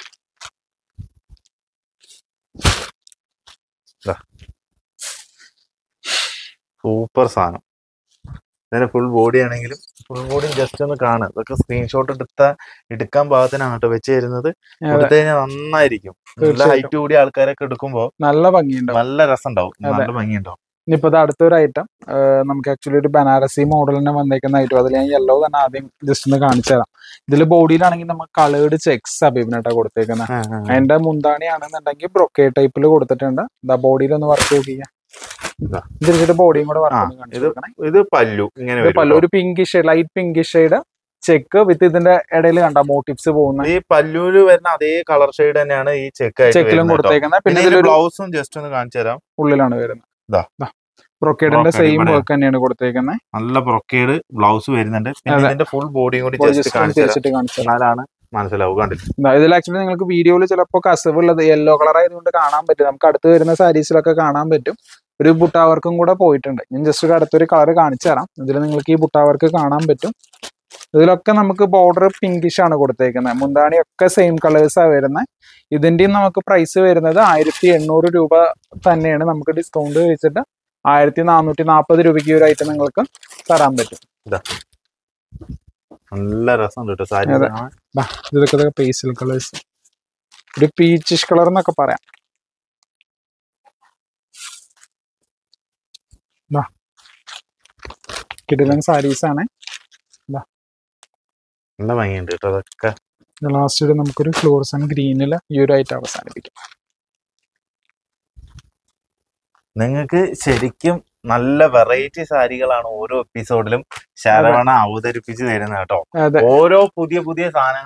സൂപ്പർ സാധനം. ഇതിന്റെ ഫുൾ ബോഡി ആണെങ്കിലും ഫുൾ ബോഡി ജസ്റ്റ് ഒന്ന് കാണുക. ഇതൊക്കെ സ്ക്രീൻഷോട്ട് എടുത്ത എടുക്കാൻ പാകത്തിനാണ് കേട്ടോ വെച്ച് തരുന്നത്. എടുത്തു കഴിഞ്ഞാൽ നന്നായിരിക്കും. നല്ല ഹൈറ്റ് കൂടിയ ആൾക്കാരൊക്കെ എടുക്കുമ്പോ നല്ല ഭംഗിയുണ്ടാവും, നല്ല രസം ഉണ്ടാവും, നല്ല ഭംഗിയുണ്ടാവും. ഇനിയിപ്പോ ഇത് അടുത്തൊരു ഐറ്റം നമുക്ക് ആക്ച്വലി ഒരു ബനാറസി മോഡൽ തന്നെ വന്നേക്കുന്ന ഐറ്റം. അതിൽ ഞാൻ യെല്ലോ തന്നെ ആദ്യം ജസ്റ്റ് ഒന്ന് കാണിച്ചു തരാം. ഇതിൽ ബോഡിയിലാണെങ്കിൽ നമുക്ക് കളേർഡ് ചെക്സ് അഭിനേട്ടാ കൊടുത്തേക്കുന്നത്. അതിന്റെ മുന്താണി ആണെന്നുണ്ടെങ്കിൽ ബ്രൊക്കേ ടൈപ്പിൽ കൊടുത്തിട്ടുണ്ട്. എന്താ ബോഡിയിൽ ഒന്ന് വർക്ക് നോക്കിയാ, ഇതിന്റെ ബോഡിയും കൂടെ വർക്ക്. ഇത് പല്ലു ഇങ്ങനെ പല്ലു ഒരു pinkish shade, light pinkish shade check with ഇതിന്റെ ഇടയിൽ കണ്ട മോട്ടീവ്സ് പോകുന്നത്. ഈ പല്ലുവില് വരുന്ന അതേ കളർ ഷെയ്ഡ് തന്നെയാണ് ഈ ചെക്ക് ചെക്കിലും കൊടുത്തേക്കുന്നത്. പിന്നെ ബ്ലൗസും ജസ്റ്റ് ഒന്ന് കാണിച്ചു തരാം, ഉള്ളിലാണ് വരുന്നത്. ബ്രൊക്കേഡിന്റെ സെയിം വർക്ക് തന്നെയാണ് കൊടുത്തേക്കുന്നത്. നല്ല ബ്രൊക്കേഡ് ബ്ലൗസ് വരുന്നുണ്ട്. ഇതിന്റെ ഫുൾ ബോഡിയും കൂടി കാണിച്ചാലാണ് മനസ്സിലാവും. കണ്ടില്ല, ഇതിൽ ആക്ച്വലി നിങ്ങൾക്ക് വീഡിയോയിൽ ചിലപ്പോൾ കസവ് ഉള്ളത് യെല്ലോ കളർ ആയതുകൊണ്ട് കാണാൻ പറ്റും. നമുക്ക് അടുത്ത് വരുന്ന സാരീസിലൊക്കെ കാണാൻ പറ്റും. ഒരു ബുട്ടാവർക്കും കൂടെ പോയിട്ടുണ്ട്. ഞാൻ ജസ്റ്റ് അടുത്തൊരു കളർ കാണിച്ചു തരാം. ഇതിൽ നിങ്ങൾക്ക് ഈ ബുട്ടാവർക്ക് കാണാൻ പറ്റും. ഇതിലൊക്കെ നമുക്ക് ബോർഡർ പിങ്കിഷ് ആണ് കൊടുത്തേക്കുന്നത്. മുന്താണി ഒക്കെ സെയിം കളേഴ്സാണ് വരുന്നത്. ഇതിന്റെയും നമുക്ക് പ്രൈസ് വരുന്നത് ആയിരത്തി എണ്ണൂറ് രൂപ തന്നെയാണ്. നമുക്ക് ഡിസ്കൗണ്ട് വെച്ചിട്ട് ആയിരത്തി നാനൂറ്റി നാൽപ്പത് രൂപയ്ക്ക് ഒരു ഐറ്റം നിങ്ങൾക്ക് തരാൻ പറ്റും. നല്ല രസം കേട്ടോ സാരി. ഇതൊക്കെ പേസ്റ്റൽ കളേഴ്സ്, ഒരു പീച്ചിഷ് കളർ എന്നൊക്കെ പറയാം. കിടിലൻ സാരീസ് ആണ്. നല്ല ഭംഗിയുണ്ട് കേട്ടോ അതൊക്കെ. ലാസ്റ്റ് നമുക്കൊരു ഫ്ലോറസന്റ് ഗ്രീനില് ഈ ഒരു ഐറ്റം അവസാനിപ്പിക്കാം. നിങ്ങൾക്ക് ശരിക്കും നല്ല വെറൈറ്റി സാരികളാണ് ഓരോ എപ്പിസോഡിലും ശരവണ അവതരിപ്പിച്ച് തരുന്നത് കേട്ടോ. ഓരോ പുതിയ പുതിയ സാധനങ്ങളും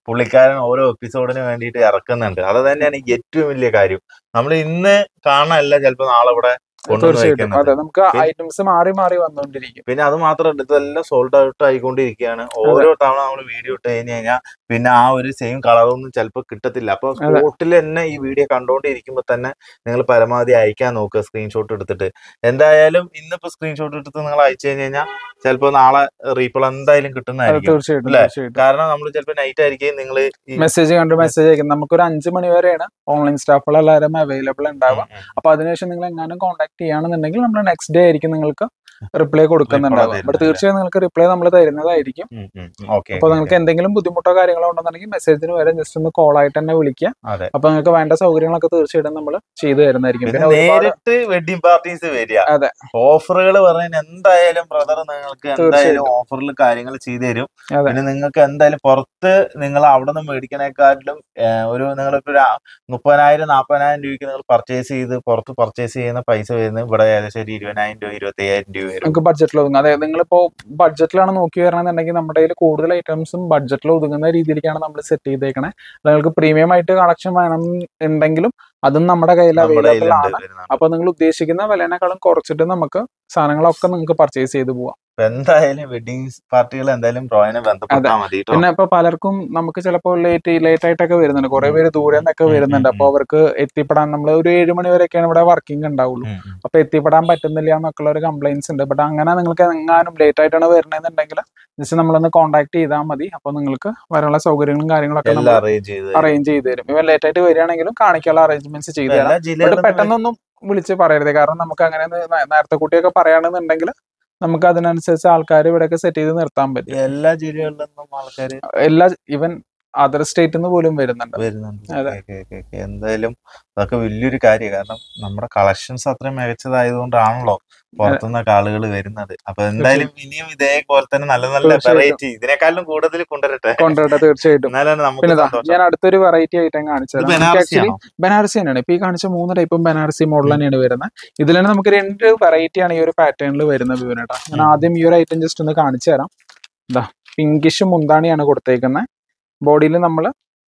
പുള്ളിക്കാരൻ ഓരോ എപ്പിസോഡിന് വേണ്ടിയിട്ട് ഇറക്കുന്നുണ്ട്. അത് തന്നെയാണ് ഏറ്റവും വലിയ കാര്യം. നമ്മൾ ഇന്ന് കാണാനല്ല ചിലപ്പോ നാളെ ഇവിടെ കൊണ്ടുവന്ന് തീർച്ചയായിട്ടും വെക്കുന്നത്. അതെ, നമുക്ക് ഐറ്റംസ് മാറി മാറി വന്നുകൊണ്ടിരിക്കും. പിന്നെ അത് മാത്രമല്ല, ഇതെല്ലാം സോൾഡ് ഔട്ട് ആയിക്കൊണ്ടിരിക്കുകയാണ്. ഓരോ തവണ നമ്മൾ വീഡിയോ ഇട്ട് കഴിഞ്ഞ് കഴിഞ്ഞാൽ പിന്നെ ആ ഒരു സെയിം കളറൊന്നും ചിലപ്പോൾ കിട്ടത്തില്ല. അപ്പൊ സ്പോട്ടിൽ തന്നെ ഈ വീഡിയോ കണ്ടോണ്ടിരിക്കുമ്പോ തന്നെ നിങ്ങൾ പരമാവധി അയക്കാൻ നോക്കുക, സ്ക്രീൻഷോട്ട് എടുത്തിട്ട്. എന്തായാലും ഇന്നിപ്പോ സ്ക്രീൻഷോട്ട് എടുത്ത് നിങ്ങൾ അയച്ചു കഴിഞ്ഞ് കഴിഞ്ഞാൽ ചിലപ്പോൾ നാളെ റീപ്ലൈ എന്തായാലും കിട്ടുന്നതായിരിക്കും അല്ലെ? കാരണം നമ്മൾ ചിലപ്പോൾ നൈറ്റ് ആയിരിക്കും നിങ്ങൾ മെസ്സേജ് കണ്ട് മെസ്സേജ് അയക്കുന്നത്. നമുക്കൊരു അഞ്ചു മണി വരെയാണ് ഓൺലൈൻ സ്റ്റാഫുകൾ എല്ലാവരും അവൈലബിൾ ഉണ്ടാവുക. അപ്പൊ അതിനുശേഷം നിങ്ങൾ എങ്ങാനും കോൺടാക്ട് ചെയ്യുകയാണെന്നുണ്ടെങ്കിൽ നമ്മൾ നെക്സ്റ്റ് ഡേ ആയിരിക്കും നിങ്ങൾക്ക് റിപ്ലൈ കൊടുക്കുന്നുണ്ടാവുക. ബട്ട് തീർച്ചയായും നിങ്ങൾക്ക് റിപ്ലൈ നമ്മൾ തരുന്നതായിരിക്കും. അപ്പൊ നിങ്ങൾക്ക് എന്തെങ്കിലും ബുദ്ധിമുട്ടോ കാര്യങ്ങളോ ഉണ്ടെന്നുണ്ടെങ്കിൽ മെസ്സേജിന് വരെ ജസ്റ്റ് ഒന്ന് കോൾ ആയിട്ട് തന്നെ വിളിക്കുക. അപ്പൊ നിങ്ങൾക്ക് വേണ്ട സൗകര്യങ്ങളൊക്കെ തീർച്ചയായിട്ടും നമ്മൾ ചെയ്തു തരുന്നതായിരിക്കും. പിന്നെ നേരിട്ട് വെഡിങ് പാർട്ടീസ് വരിക, അതെ, ഓഫറുകൾ പറഞ്ഞാൽ എന്തായാലും ബ്രദർ നിങ്ങൾക്ക് എന്തായാലും ഓഫറിൽ കാര്യങ്ങൾ ചെയ്തു തരും. പിന്നെ നിങ്ങൾക്ക് എന്തായാലും പുറത്ത് നിങ്ങൾ അവിടെ നിന്ന് മേടിക്കണേക്കാട്ടിലും ഒരു നിങ്ങളിപ്പോ ഒരു മുപ്പതിനായിരം നാപ്പതിനായിരം രൂപയ്ക്ക് നിങ്ങൾ പർച്ചേസ് ചെയ്ത് പുറത്ത് പർച്ചേസ് ചെയ്യുന്ന പൈസ വരുന്നത് ഇവിടെ ഏകദേശം ഒരു ഇരുപതിനായിരം രൂപ ഇരുപത്തി അയ്യായിരം രൂപ വരും നമുക്ക് ബഡ്ജറ്റിൽ ഒതുങ്ങും. അതെ, നിങ്ങളിപ്പോ ബഡ്ജറ്റിലാണ് നോക്കി വരണമെന്നുണ്ടെങ്കിൽ നമ്മുടെ കയ്യിൽ കൂടുതൽ ഐറ്റംസും ബഡ്ജറ്റിൽ ഒതുങ്ങുന്ന രീതിയിലേക്കാണ് നമ്മൾ സെറ്റ് ചെയ്തേക്കണേ. നിങ്ങൾക്ക് പ്രീമിയം ആയിട്ട് കളക്ഷൻ വേണം ഉണ്ടെങ്കിലും അതും നമ്മുടെ കയ്യിൽ അവൈലബിൾ ആണ്. അപ്പൊ നിങ്ങൾ ഉദ്ദേശിക്കുന്ന വിലനേക്കാളും കുറച്ചിട്ട് നമുക്ക് സാധനങ്ങളൊക്കെ നിങ്ങൾക്ക് പർച്ചേസ് ചെയ്ത് പോവാം. എന്തായാലും വെഡിങ് പാർട്ടികൾ എന്തായാലും ബ്രോയിനെ ബന്ധപ്പെട്ടാൽ മതി. പിന്നെ ഇപ്പൊ പലർക്കും നമുക്ക് ചിലപ്പോൾ ലേറ്റ് ലേറ്റ് ആയിട്ടൊക്കെ വരുന്നുണ്ട്, കുറെ പേര് ദൂരെ നിന്നൊക്കെ വരുന്നുണ്ട്. അപ്പൊ അവർക്ക് എത്തിപ്പെടാൻ നമ്മൾ ഒരു ഏഴ് മണി വരെയൊക്കെയാണ് ഇവിടെ വർക്കിംഗ് ഉണ്ടാവുള്ളൂ. അപ്പൊ എത്തിപ്പെടാൻ പറ്റുന്നില്ല എന്നൊക്കെ ഒരു കംപ്ലൈന്റ്സ് ഉണ്ട്. ബട്ട് അങ്ങനെ നിങ്ങൾക്ക് എങ്ങാനും ലേറ്റ് ആയിട്ടാണ് വരുന്നതെന്നുണ്ടെങ്കിൽ ജസ്റ്റ് നമ്മളൊന്ന് കോൺടാക്ട് ചെയ്താൽ മതി. അപ്പൊ നിങ്ങൾക്ക് വരാനുള്ള സൗകര്യങ്ങളും കാര്യങ്ങളൊക്കെ നമ്മൾ അറേഞ്ച് ചെയ്ത് തരും. ഇവൻ ലേറ്റ് ആയിട്ട് വരികയാണെങ്കിലും കാണിക്കാനുള്ള അറേഞ്ച്മെന്റ്സ് ചെയ്ത് തരാം. ബട്ട് പെട്ടെന്നൊന്നും വിളിച്ച് പറയരുത്, കാരണം നമുക്ക് അങ്ങനെ നേരത്തെ കൂട്ടിയൊക്കെ പറയുകയാണെന്നുണ്ടെങ്കിൽ നമുക്ക് അതിനനുസരിച്ച് ആൾക്കാർ ഇവിടെയൊക്കെ സെറ്റ് ചെയ്ത് നിർത്താൻ പറ്റും. എല്ലാ ജില്ലകളിലും ആൾക്കാർ എല്ലാ ഈവൻ അതർ സ്റ്റേറ്റിൽ നിന്ന് പോലും വരുന്നുണ്ട് വരുന്നുണ്ട് എന്തായാലും അതൊക്കെ വലിയൊരു കാര്യം. കാരണം നമ്മുടെ കളക്ഷൻസ് അത്രയും മികച്ചതായതുകൊണ്ടാണല്ലോ പുറത്തുനിന്നൊക്കെ ആളുകൾ വരുന്നത്. അപ്പൊ എന്തായാലും ഇനിയും ഇതേപോലെ തന്നെ നല്ല നല്ല വെറൈറ്റി ഇതിനേക്കാളും കൂടുതൽ കൊണ്ടുവരട്ടെ കൊണ്ടുവരട്ടെ തീർച്ചയായിട്ടും. എന്നാലാണ് നമുക്ക് സന്തോഷം. ഞാൻ അടുത്തൊരു വെറൈറ്റി ഐറ്റം കാണിച്ചത് ആക്ച്വലി ബനാറസി തന്നെയാണ്. ഇപ്പൊ ഈ കാണിച്ച മൂന്ന് ടൈപ്പും ബനാറസി മോഡൽ തന്നെയാണ് വരുന്നത്. ഇതിൽ തന്നെ നമുക്ക് രണ്ട് വെറൈറ്റിയാണ് ഈ ഒരു പാറ്റേണിൽ വരുന്നത് വിവരട്ടാ. ഞാൻ ആദ്യം ഈ ഒരു ഐറ്റം ജസ്റ്റ് ഒന്ന് കാണിച്ചു തരാം. ഇതാ പിങ്കിഷ് മുന്താണിയാണ് കൊടുത്തേക്കുന്നത്. ബോഡിയിൽ നമ്മൾ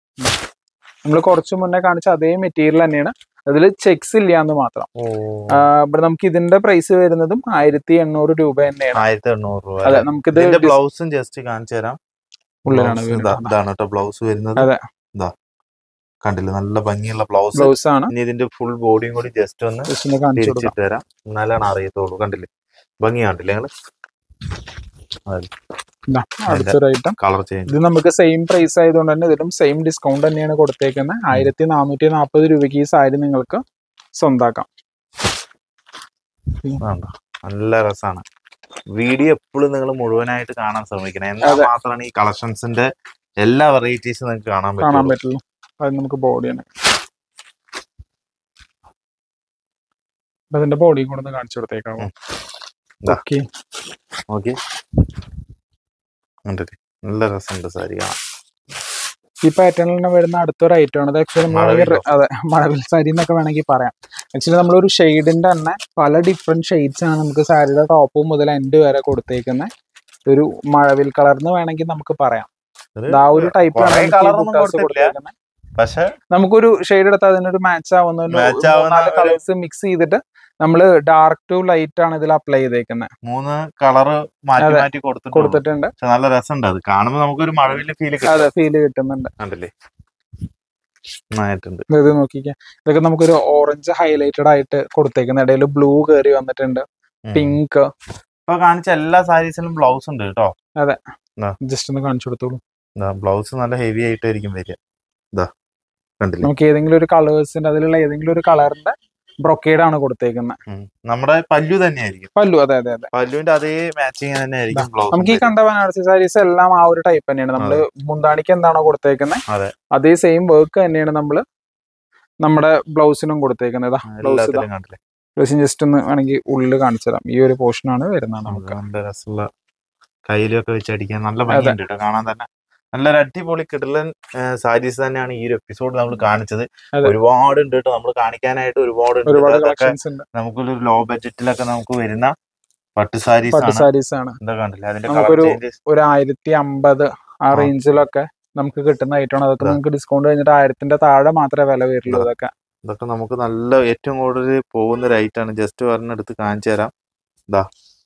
നമ്മൾ കുറച്ച് മുന്നേ കാണിച്ച അതേ മെറ്റീരിയൽ തന്നെയാണ്, അതിൽ ചെക്സ് ഇല്ല എന്ന് മാത്രം. ഇവിടെ നമുക്ക് ഇതിന്റെ പ്രൈസ് വരുന്നതും ആയിരത്തി എണ്ണൂറ് രൂപ തന്നെയാണ്. ആയിരത്തി എണ്ണൂറ് രൂപ. അതെ, നമുക്ക് ഇത് ബ്ലൗസും ജസ്റ്റ് കാണിച്ചു തരാം. ഉള്ളിലാണ് ബ്ലൗസ് വരുന്നത്. അതെ, കണ്ടില്ല, നല്ല ഭംഗിയുള്ള ബ്ലൗസ് ബ്ലൗസ് ആണ്. ഇനി ഇതിന്റെ ഫുൾ ബോഡിയും കൂടി ജസ്റ്റ് ഒന്ന് തിരിച്ചിട്ട് തരാം, എന്നാലാണ് അറിയത്തുള്ളൂ. കണ്ടില്ലേ ഭംഗി കണ്ടില്ലേ നിങ്ങള്? അടുത്തൊരു ഐറ്റം കളർ ചേഞ്ച്. ഇത് നമുക്ക് സെയിം പ്രൈസ് ആയതുകൊണ്ട് തന്നെ ഇതിലും സെയിം ഡിസ്കൗണ്ട് തന്നെയാണ് കൊടുത്തേക്കുന്നത്. ആയിരത്തി നാനൂറ്റി നാൽപ്പത് രൂപയ്ക്ക് ഈ സാരി നിങ്ങൾക്ക് സ്വന്താക്കാം. നല്ല രസമാണ്. വീഡിയോ എപ്പോഴും നിങ്ങൾ മുഴുവനായിട്ട് കാണാൻ ശ്രമിക്കണം, എന്നാൽ മാത്രമാണ് ഈ കളക്ഷൻസിന്റെ എല്ലാ വെറൈറ്റീസും നിങ്ങൾക്ക് കാണാൻ കാണാൻ പറ്റുള്ളൂ. അത് നമുക്ക് ബോഡിയാണ്, അതിന്റെ ബോഡി കൂടെ ഒന്ന് കാണിച്ചു കൊടുത്തേക്കാവോ? ഓക്കെ ഓക്കെ, നല്ല രസമുണ്ട് സാരി കാണാൻ. ഈ പാറ്റേണിൽ തന്നെ വരുന്ന അടുത്തൊരു ഐറ്റം ആണ്. അത് ആക്ച്വലി അതെ മഴവിൽ സാരി എന്നൊക്കെ വേണമെങ്കിൽ പറയാം. ആക്ച്വലി നമ്മളൊരു ഷെയ്ഡിന്റെ തന്നെ പല ഡിഫറെന്റ് ഷെയ്ഡ്സ് ആണ് നമുക്ക് സാരിയുടെ ടോപ്പ് മുതൽ എൻഡ് വരെ കൊടുത്തേക്കുന്നത്. ഒരു മഴവിൽ കളർ എന്ന് വേണമെങ്കിൽ നമുക്ക് പറയാം. ആ ഒരു ടൈപ്പ് കൊടുത്തേക്കുന്നത്. പക്ഷെ നമുക്കൊരു ഷെയ്ഡ് എടുത്താൽ അതിനൊരു മാച്ച് ആവുന്ന കളേഴ്സ് മിക്സ് ചെയ്തിട്ട് നമ്മള് ഡാർക്ക് ടു ലൈറ്റ് ആണ് ഇതിൽ അപ്ലൈ ചെയ്തേക്കുന്നത്. മൂന്ന് കളറ് മാറ്റി മാറ്റി കൊടുത്തിട്ടുണ്ട്. നല്ല രസമുണ്ട്, അത് കാണുമ്പോൾ നമുക്കൊരു മഴവില് ഫീൽ അതെ ഫീല് കിട്ടുന്നുണ്ട്. കണ്ടില്ലേ? ഇത് നോക്കിക്കാം, ഇതൊക്കെ നമുക്കൊരു ഓറഞ്ച് ഹൈലൈറ്റഡ് ആയിട്ട് കൊടുത്തേക്കുന്ന, ഇടയിൽ ബ്ലൂ കയറി വന്നിട്ടുണ്ട്, പിങ്ക്. ഇപ്പൊ കാണിച്ച എല്ലാ സാരീസിലും ബ്ലൗസ് ഉണ്ട് കേട്ടോ. അതെ, ജസ്റ്റ് ഒന്ന് കാണിച്ചു കൊടുത്തോളൂ. ബ്ലൗസ് നല്ല ഹെവി ആയിട്ടായിരിക്കും വരിക. നമുക്ക് ഏതെങ്കിലും ഒരു കളേഴ്സിന്റെ അതിലുള്ള ഏതെങ്കിലും ഒരു കളറിന്റെ ബ്രൊക്കേഡ് ആണ് കൊടുത്തേക്കുന്നത്. നമ്മുടെ പല്ലു തന്നെയായിരിക്കും. പല്ലു അതെ അതെ അതെ പല്ലുവിന്റെ അതേ മാച്ചിങ് തന്നെ ആയിരിക്കും. നമുക്ക് ഈ കണ്ട ബനാറസി സാരീസ് എല്ലാം ആ ഒരു ടൈപ്പ് തന്നെയാണ്. നമ്മള് മുന്താണിക്ക് എന്താണോ കൊടുത്തേക്കുന്നത് അതേ സെയിം വർക്ക് തന്നെയാണ് നമ്മള് നമ്മുടെ ബ്ലൗസിനും കൊടുത്തേക്കുന്നത്. ബ്ലൗസ് ജസ്റ്റ് ഒന്ന് വേണമെങ്കിൽ ഉള്ളിൽ കാണിച്ചു തരാം. ഈ ഒരു പോർഷൻ ആണ് വരുന്നത്. നമുക്ക് നല്ല രസമുള്ള കയ്യിലൊക്കെ വെച്ചടിക്കാൻ നല്ല ഭംഗിയുണ്ട് കേട്ടോ കാണാൻ തന്നെ. നല്ലൊരു അടിപൊളി കിടലൻ സാരീസ് തന്നെയാണ് ഈ ഒരു എപ്പിസോഡ് നമ്മൾ കാണിച്ചത്. ഒരുപാട് ഉണ്ട് കേട്ടോ നമ്മൾ കാണിക്കാനായിട്ട്, ഒരുപാട് നമുക്കൊരു ലോ ബഡ്ജറ്റിലൊക്കെ നമുക്ക് വരുന്ന പട്ട് സാരീസ് സാരീസ് ആണ്. എന്താ കണ്ടില്ല അതിന്റെ ഒരു ആയിരത്തി അമ്പത് ആ റേഞ്ചിലൊക്കെ നമുക്ക് കിട്ടുന്ന ഐറ്റമാണ്. അതൊക്കെ നിങ്ങൾക്ക് ഡിസ്കൗണ്ട് കഴിഞ്ഞിട്ട് ആയിരത്തിന്റെ താഴെ മാത്രമേ വില വരുള്ളൂ. ഇതൊക്കെ ഇതൊക്കെ നമുക്ക് നല്ല ഏറ്റവും കൂടുതൽ പോകുന്ന ഒരു ഐറ്റാണ്. ജസ്റ്റ് പറഞ്ഞെടുത്ത് കാണിച്ചു തരാം. ഇതാ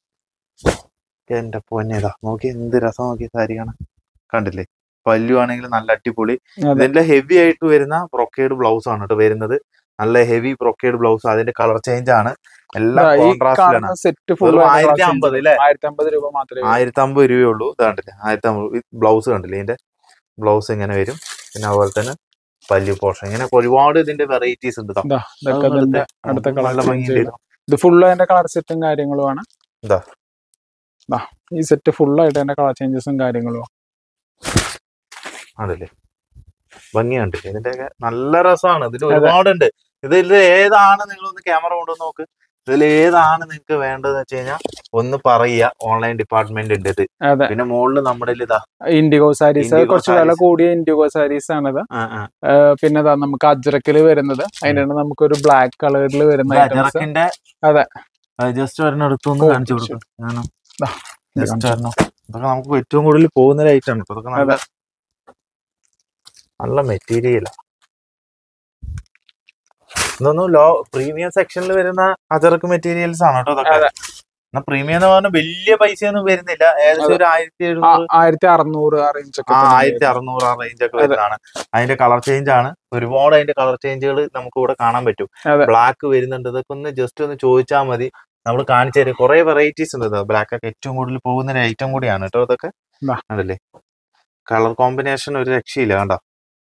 എന്റെ പൊന്നേതാ നോക്കി എന്ത് രസം നോക്കി സാരി കാണാൻ. കണ്ടില്ലേ? പല്ലു ആണെങ്കിൽ നല്ല അടിപൊളി. ഇതിന്റെ ഹെവി ആയിട്ട് വരുന്ന ബ്രൊക്കേഡ് ബ്ലൗസ് ആണ് കേട്ടോ വരുന്നത്. നല്ല ഹെവി ബ്രൊക്കേഡ് ബ്ലൗസ്. അതിന്റെ കളർ ചേഞ്ച് ആണ്. എല്ലാം കോൺട്രാസ്റ്റിലാണ്. ആയിരത്തി അമ്പത് അല്ലേ? ആയിരത്തി അമ്പത് രൂപ മാത്രമേ ആയിരത്തി അമ്പത് രൂപയേ ഉള്ളൂ. ഇത് കണ്ടില്ലേ? ആയിരത്തി അമ്പത് ബ്ലൗസ് കണ്ടില്ലേ? ഇതിന്റെ ബ്ലൗസ് ഇങ്ങനെ വരും. പിന്നെ അതുപോലെ തന്നെ പല്ലു പോർഷൻ. ഇങ്ങനെ ഒരുപാട് ഇതിന്റെ വെറൈറ്റീസ് ഉണ്ട്. അടുത്ത കളർ ഇത് ഫുള്ള് അതിന്റെ കളർ സെറ്റും കാര്യങ്ങളുമാണ്. ഇതാ ഈ സെറ്റ് ഫുള്ളായിട്ട് അതിന്റെ കളർ ചേഞ്ചസും കാര്യങ്ങളും ആണല്ലേ? ഭംഗിയുണ്ടല്ലേ? ഇതിന്റെയൊക്കെ നല്ല രസമാണ്. ഇതിൽ ഒരുപാടുണ്ട്. ഇതിൽ ഏതാണ് നിങ്ങളൊന്ന് ക്യാമറ കൊണ്ടുവന്ന് നോക്ക്. ഇതിൽ ഏതാണ് നിങ്ങൾക്ക് വേണ്ടതെന്ന് വെച്ച് കഴിഞ്ഞാൽ ഒന്ന് പറയുക. ഓൺലൈൻ ഡിപ്പാർട്ട്മെന്റ് ഉണ്ട് ഇത്. പിന്നെ മുകളിൽ നമ്മുടെ ഇതാ ഇൻഡിഗോ സാരീസ്, കുറച്ച് വില കൂടിയ ഇൻഡിഗോ സാരീസ് ആണിത്. പിന്നെ നമുക്ക് അജ്രക്കില് വരുന്നത്, അതിനാണ് നമുക്കൊരു ബ്ലാക്ക് കളറിൽ വരുന്ന അജ്രക്കിന്റെ. അതെ, ജസ്റ്റ് ഒരെണ്ണം കാണിച്ചു കൊടുക്കും. ഇതൊക്കെ നമുക്ക് ഏറ്റവും കൂടുതൽ പോകുന്ന ഒരു ഐറ്റം ആണ്. ഇതൊക്കെ നല്ല നല്ല മെറ്റീരിയലാ. ഇതൊന്നും ലോ പ്രീമിയം സെക്ഷനിൽ വരുന്ന അജറക്ക് മെറ്റീരിയൽസ് ആണ് കേട്ടോ ഇതൊക്കെ. പ്രീമിയം എന്ന് പറഞ്ഞാൽ വലിയ പൈസയൊന്നും വരുന്നില്ല. ഏകദേശം ഒരു ആയിരത്തി എഴുന്നൂറ് ആയിരത്തി അറുന്നൂറ് ആ റേഞ്ച് ഒക്കെ ആയിരത്തി അറുന്നൂറ് ആ റേഞ്ച് ഒക്കെ വരുന്നതാണ്. അതിന്റെ കളർ ചേഞ്ച് ആണ്. ഒരുപാട് അതിന്റെ കളർ ചേഞ്ചുകൾ നമുക്ക് ഇവിടെ കാണാൻ പറ്റും. ബ്ലാക്ക് വരുന്നുണ്ട്. ഇതൊക്കെ ഒന്ന് ജസ്റ്റ് ഒന്ന് ചോദിച്ചാൽ മതി, നമ്മൾ കാണിച്ചു തരും. കുറെ വെറൈറ്റീസ് ഉണ്ട്. ബ്ലാക്ക് ഒക്കെ ഏറ്റവും കൂടുതൽ പോകുന്ന ഒരു ഐറ്റം കൂടിയാണ് കേട്ടോ ഇതൊക്കെ. അതല്ലേ? കളർ കോമ്പിനേഷൻ ഒരു രക്ഷയില്ല. കണ്ടോ?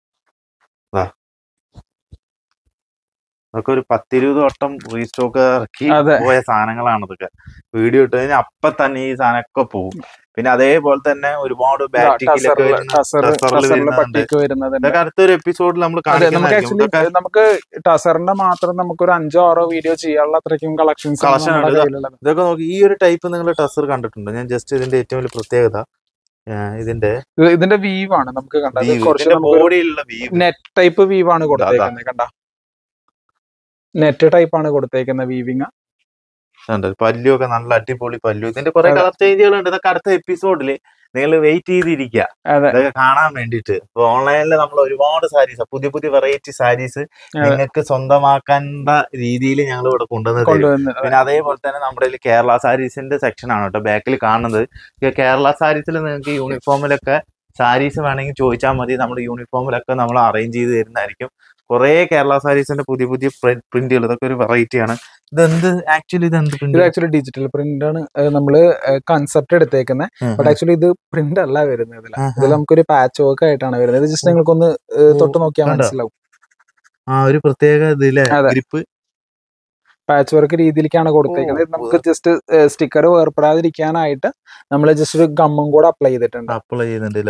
അതൊക്കെ ഒരു പത്തിരുപത് വട്ടം റീസ്റ്റോക്ക് ഇറക്കി പോയ സാധനങ്ങളാണ് ഇതൊക്കെ. വീഡിയോ ഇട്ട് കഴിഞ്ഞാൽ അപ്പൊ തന്നെ ഈ സാധനമൊക്കെ പോകും. പിന്നെ അതേപോലെ തന്നെ ഒരുപാട് ബാറ്റിക്കിലൊക്കെ വരുന്നുണ്ട്. ഇതൊക്കെ അടുത്തൊരു എപ്പിസോഡിൽ നമ്മൾ കാണിക്കുന്നതായിരിക്കും. നമുക്ക് ടസറിന്റെ മാത്രം നമുക്കൊരു അഞ്ചോ ആറോ വീഡിയോ ചെയ്യാനുള്ള അത്രയ്ക്കും കളക്ഷൻസ് കളക്ഷൻ ഉണ്ട്. ഇതൊക്കെ നോക്കി. ഈ ഒരു ടൈപ്പ് നിങ്ങൾ ടസർ കണ്ടിട്ടുണ്ട്? ഞാൻ ജസ്റ്റ് ഇതിന്റെ ഏറ്റവും വലിയ പ്രത്യേകത ഇതിന്റെ ഇതിന്റെ വീവ് ആണ്. നമുക്ക് കണ്ടത് നെറ്റ് ടൈപ്പ് വീവ് ആണ് കൊടുത്തേക്കുന്നത്. കണ്ട, നെറ്റ് ടൈപ്പ് ആണ് കൊടുത്തേക്കുന്ന വീവിങ്. പല്ലു ഒക്കെ നല്ല അടിപൊളി പല്ലു. ഇതിന്റെ കുറെ കളർ ചേഞ്ചുകൾ ഉണ്ട്. ഇതൊക്കെ അടുത്ത എപ്പിസോഡില് നിങ്ങൾ വെയിറ്റ് ചെയ്തിരിക്കുക ഇതൊക്കെ കാണാൻ വേണ്ടിട്ട്. ഇപ്പൊ ഓൺലൈനിൽ നമ്മൾ ഒരുപാട് സാരീസ്, പുതിയ പുതിയ വെറൈറ്റി സാരീസ് നിങ്ങൾക്ക് സ്വന്തമാക്കേണ്ട രീതിയിൽ ഞങ്ങൾ ഇവിടെ കൊണ്ടുവന്ന് തരും. പിന്നെ അതേപോലെ തന്നെ നമ്മുടെ കേരള സാരീസിന്റെ സെക്ഷൻ ആണ് കേട്ടോ ബാക്കിൽ കാണുന്നത്. കേരള സാരീസിൽ നിങ്ങൾക്ക് യൂണിഫോമിലൊക്കെ സാരീസ് വേണമെങ്കിൽ ചോദിച്ചാൽ മതി. നമ്മുടെ യൂണിഫോമിലൊക്കെ നമ്മൾ അറേഞ്ച് ചെയ്ത് തരുന്നതായിരിക്കും. കുറെ കേരള സാരീസിന്റെ പുതിയ പുതിയ പ്രിന്റുകൾ. ഇതൊക്കെ ഒരു വെറൈറ്റി ആണ്. ഇതെന്ത് ആക്ച്വലി ഇത് എന്ത് പ്രിന്റ്? ഇത് ആക്ച്വലി ഡിജിറ്റൽ പ്രിന്റ് ആണ്. നമ്മള് കൺസെപ്റ്റ് എടുത്തേക്കുന്നത്. ബട്ട് ആക്ച്വലി ഇത് പ്രിന്റ് അല്ല വരുന്നത്. ഇതിൽ നമുക്കൊരു പാച്ച് വർക്ക് ആയിട്ടാണ് വരുന്നത്. ജസ്റ്റ് നിങ്ങൾക്കൊന്ന് തൊട്ട് നോക്കിയാൽ മനസ്സിലാവും. ആ ഒരു പ്രത്യേക ഗ്രിപ്പ് പാച്ച് വർക്ക് രീതിയിലേക്കാണ് കൊടുത്തേക്കുന്നത്. നമുക്ക് ജസ്റ്റ് സ്റ്റിക്കർ വേർപ്പെടാതിരിക്കാനായിട്ട് നമ്മൾ ജസ്റ്റ് ഒരു ഗമ്മും കൂടെ അപ്ലൈ ചെയ്തിട്ടുണ്ട്. അപ്ലൈ ചെയ്യുന്നുണ്ടല്ലോ.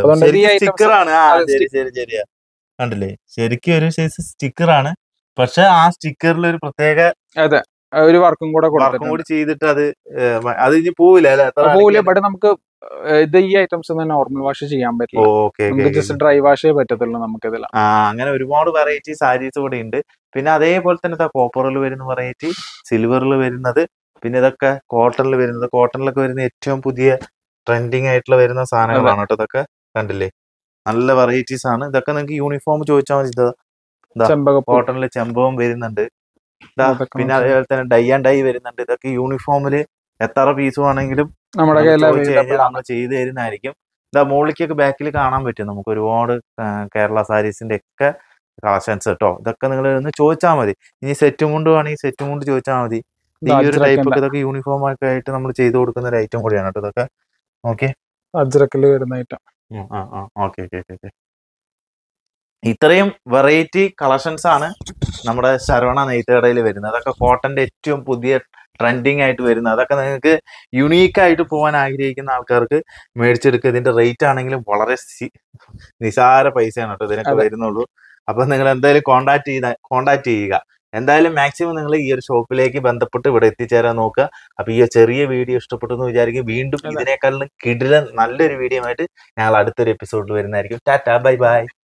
കണ്ടില്ലേ? ശരിക്കും ഒരു സൈസ് സ്റ്റിക്കർ ആണ്. പക്ഷെ ആ സ്റ്റിക്കറിൽ ഒരു പ്രത്യേക അതെ ഒരു വർക്കും കൂടെ വർക്കും കൂടി ചെയ്തിട്ട് അത് അത് ഇനി പോവില്ല അല്ലെ? പോവില്ല. ബട്ട് നമുക്ക് ഇത് ഈ ഐറ്റംസ് നോർമൽ വാഷ് ചെയ്യാൻ പറ്റില്ല. ജസ്റ്റ് ഡ്രൈ വാഷേ പറ്റത്തുള്ളൂ നമുക്ക് ഇതിൽ. ആ അങ്ങനെ ഒരുപാട് വെറൈറ്റി സാരീസ് കൂടെ ഉണ്ട്. പിന്നെ അതേപോലെ തന്നെ കോപ്പറിൽ വരുന്ന വെറൈറ്റി, സിൽവറിൽ വരുന്നത്, പിന്നെ ഇതൊക്കെ കോട്ടണിൽ വരുന്നത്. കോട്ടണിലൊക്കെ വരുന്ന ഏറ്റവും പുതിയ ട്രെൻഡിങ് ആയിട്ടുള്ള വരുന്ന സാധനങ്ങളാണ് കേട്ടോ ഇതൊക്കെ. കണ്ടില്ലേ? നല്ല വെറൈറ്റീസ് ആണ്. ഇതൊക്കെ നിങ്ങൾക്ക് യൂണിഫോം ചോദിച്ചാൽ മതി. കോട്ടണില് ചെമ്പകം വരുന്നുണ്ട്. പിന്നെ അതേപോലെ തന്നെ ഡൈ ആൻഡ് ഡൈ വരുന്നുണ്ട്. ഇതൊക്കെ യൂണിഫോമില് എത്ര പീസ് വേണമെങ്കിലും നമ്മൾ ചെയ്ത് തരുന്നതായിരിക്കും. ഇതാ മുകളിലേക്കൊക്കെ ബാക്കിൽ കാണാൻ പറ്റും നമുക്ക് ഒരുപാട് കേരള സാരീസിന്റെ ഒക്കെ കളക്ഷൻസ് കേട്ടോ. ഇതൊക്കെ നിങ്ങൾ ഒന്ന് ചോദിച്ചാൽ മതി. ഇനി സെറ്റും കൊണ്ട് വേണമെങ്കിൽ സെറ്റും കൊണ്ട് ചോദിച്ചാൽ മതി. ഈ ഒരു ടൈപ്പ് ഒക്കെ ഇതൊക്കെ യൂണിഫോം ഒക്കെ ആയിട്ട് നമ്മൾ ചെയ്ത് കൊടുക്കുന്ന ഒരു ഐറ്റം കൂടിയാണ് കേട്ടോ ഇതൊക്കെ. ഓക്കെ, അജ്രക്കില് വരുന്ന ഐറ്റം. ഓക്കെ ഓക്കെ ഓക്കെ ഇത്രയും വെറൈറ്റി കളക്ഷൻസ് ആണ് നമ്മുടെ ശരവണ നെയ്ത്തുകടയിൽ വരുന്നത്. അതൊക്കെ കോട്ടന്റെ ഏറ്റവും പുതിയ ട്രെൻഡിങ് ആയിട്ട് വരുന്നത്. അതൊക്കെ നിങ്ങൾക്ക് യുണീക്ക് ആയിട്ട് പോകാൻ ആഗ്രഹിക്കുന്ന ആൾക്കാർക്ക് മേടിച്ചെടുക്കുക. ഇതിന്റെ റേറ്റ് ആണെങ്കിലും വളരെ നിസാര പൈസയാണ് കേട്ടോ ഇതിനൊക്കെ വരുന്നുള്ളൂ. അപ്പൊ നിങ്ങൾ എന്തായാലും കോണ്ടാക്ട് ചെയ്ത കോണ്ടാക്ട് ചെയ്യുക. എന്തായാലും മാക്സിമം നിങ്ങൾ ഈ ഒരു ഷോപ്പിലേക്ക് ബന്ധപ്പെട്ട് ഇവിടെ എത്തിച്ചേരാൻ നോക്കുക. അപ്പൊ ഈ ചെറിയ വീഡിയോ ഇഷ്ടപ്പെട്ടു എന്ന് വിചാരിക്കും. വീണ്ടും ഇതിനേക്കാളും കിടിലൻ നല്ലൊരു വീഡിയോ ആയിട്ട് ഞങ്ങൾ അടുത്തൊരു എപ്പിസോഡിൽ വരുന്നതായിരിക്കും. Tata, bye by.